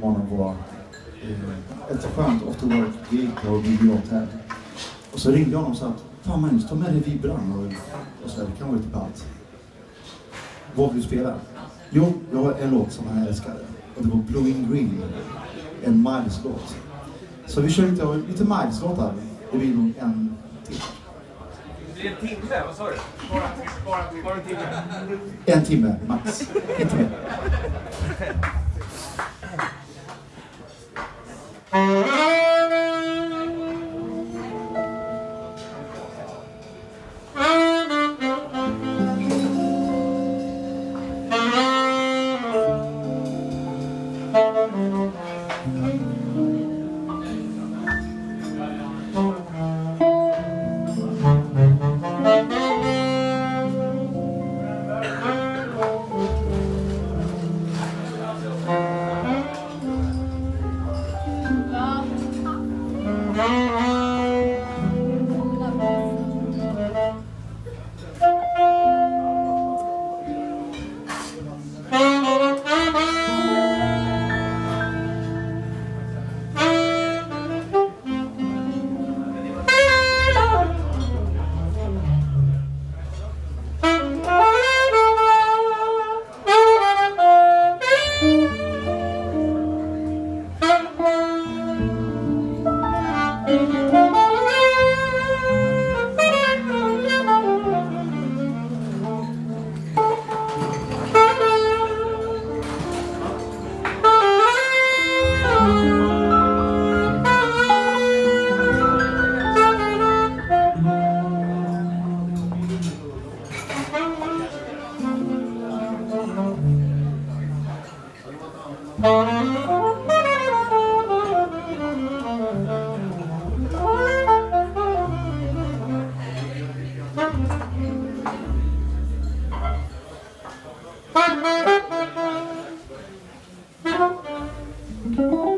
morgonen var ett skönt afterwork-gig på Bibi Hotel. Och så ringde jag honom och sa att fan Magnus, ta med dig vibran och så här, det kan vara lite ballt. Vad vill du spela? Jo, jag har en låt som han älskade. Och det var Blowing Green. En Miles-låt. Så vi kör lite Miles-låtar. Det blir nog en till. Det blir en timme, vad sa du? Bara en timme? En timme, max. En timme. Thank you.